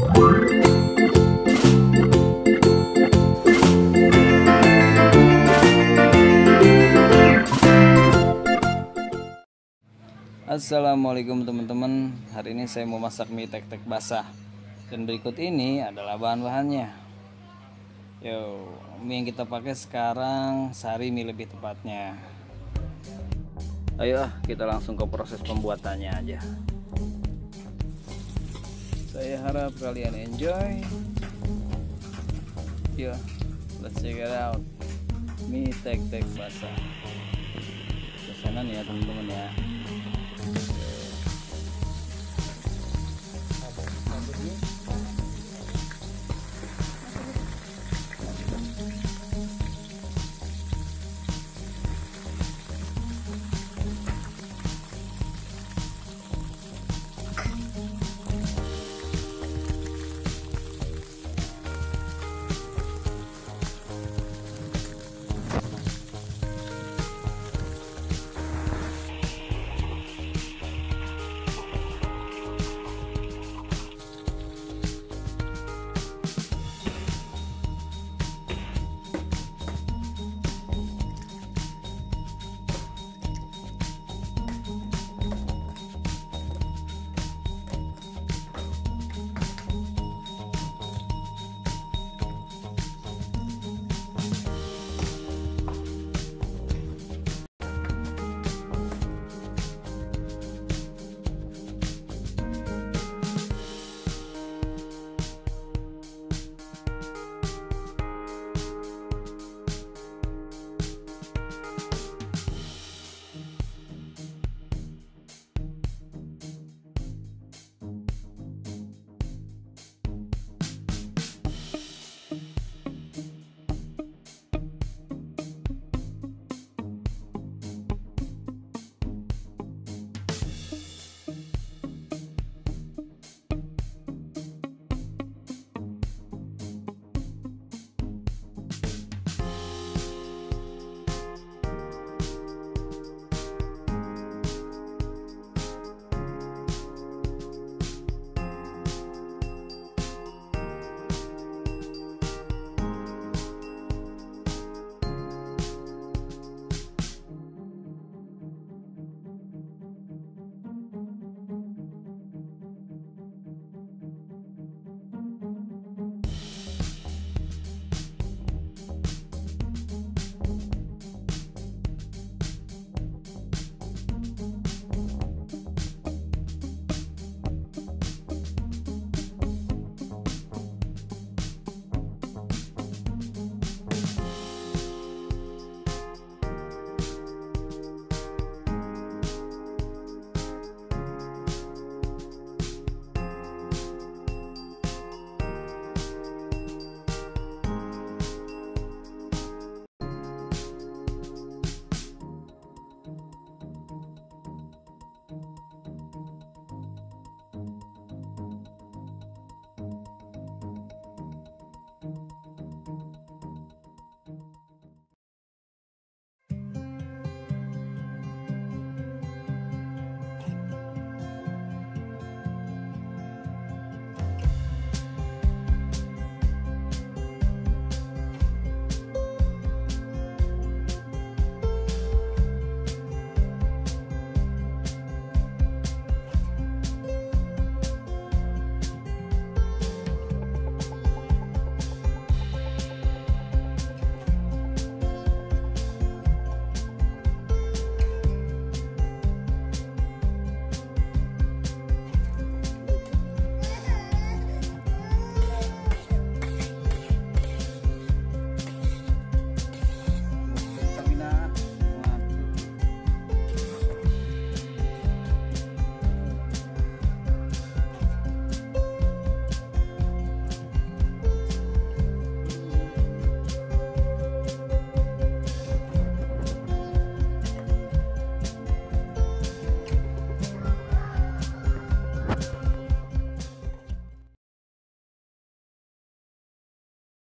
Assalamualaikum teman-teman. Hari ini saya mau masak mie tek tek basah. Dan berikut ini adalah bahan-bahannya. Yo, mie yang kita pakai sekarang sari mie lebih tepatnya. Ayo kita langsung ke proses pembuatannya aja. Saya harap kalian enjoy. Yo, let's check it out. Mie tek tek basah. Pesanan ya teman-teman ya.